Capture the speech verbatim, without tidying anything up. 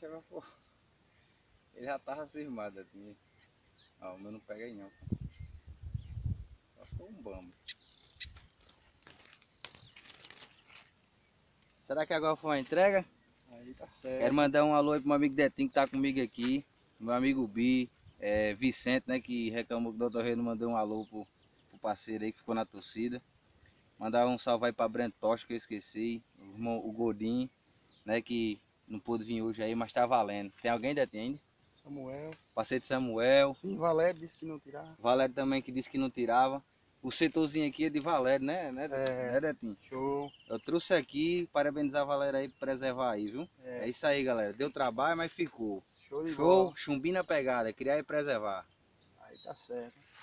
bicho evaporou. Ele já tava cismado aqui. Ó, o meu não pega aí não. Só se for um bambo. Será que agora foi uma entrega? Aí tá certo. Quero mandar um alô aí pro meu amigo Detinho que tá comigo aqui. Meu amigo Bi, é, Vicente, né, que reclamou que o doutor Rei não mandou um alô pro, pro parceiro aí que ficou na torcida. Mandar um salve aí pra Brent Tocha, que eu esqueci. O, irmão, o Godinho, né, que não pôde vir hoje aí, mas tá valendo. Tem alguém, Detinho, ainda? Samuel. Parceiro de Samuel. Sim, Valério disse que não tirava. Valério também que disse que não tirava. O setorzinho aqui é de Valério, né? né, É. né Detinho? Show. Eu trouxe aqui, parabenizar a Valério aí por preservar aí, viu? É. É isso aí, galera. Deu trabalho, mas ficou. Show de Show, bola. chumbinho na pegada, criar e preservar. Aí tá certo.